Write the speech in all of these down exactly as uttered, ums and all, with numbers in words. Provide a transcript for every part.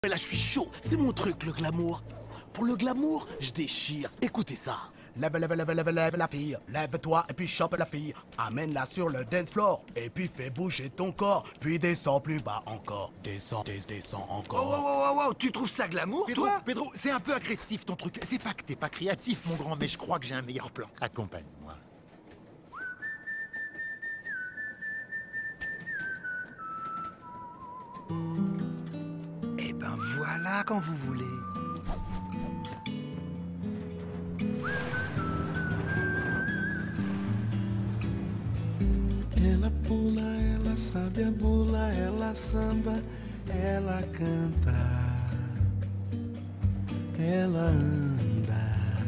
Mais là, je suis chaud. C'est mon truc, le glamour. Pour le glamour, je déchire. Écoutez ça. Lève, lève, lève, lève, lève la fille. Lève-toi et puis chope la fille. Amène-la sur le dance floor. Et puis fais bouger ton corps. Puis descends plus bas encore. Descends, des, descends encore. Oh, oh, oh, oh, tu trouves ça glamour, Pedro, toi? Pedro, c'est un peu agressif ton truc. C'est pas que t'es pas créatif, mon grand, mais je crois que j'ai un meilleur plan. Accompagne-moi. Eh ben voilà quand vous voulez. Ela pula, ela sabe a bula, ela samba, ela canta, ela anda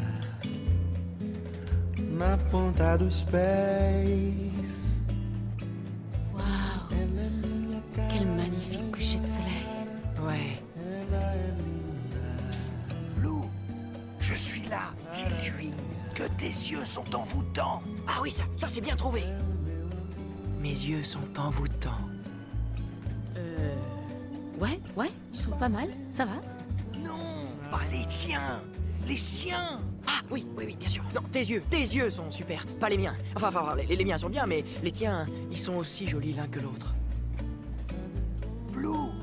na ponta dos pés. Waouh, Ela é minha cara, quel magnifique coucher de soleil. Ouais. ela é linda. Lou, je suis là. Dis-lui que tes yeux sont envoûtants. Ah oui, ça, ça c'est bien trouvé. Mes yeux sont envoûtants. Euh... Ouais, ouais, ils sont pas mal, ça va. Non, pas les tiens, les siens. Ah oui, oui, oui, bien sûr. Non, tes yeux, tes yeux sont super, pas les miens. Enfin, enfin, les, les miens sont bien, mais les tiens, ils sont aussi jolis l'un que l'autre. Blue,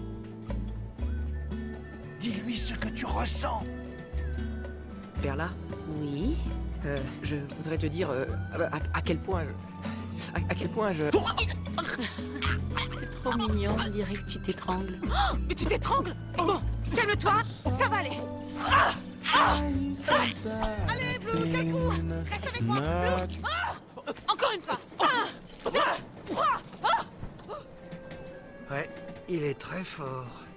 dis-lui ce que tu ressens. Perla, Oui. euh, je voudrais te dire euh, à, à quel point... je- À, à quel point je... C'est trop mignon, on dirait que tu t'étrangles. Oh, mais tu t'étrangles. Bon, calme-toi, ça va aller. Ah, ah, ah. Allez, Blue, tes coups. Reste avec moi, Blue. Ah, encore une fois. Un, deux, trois. Ah. Ouais, il est très fort.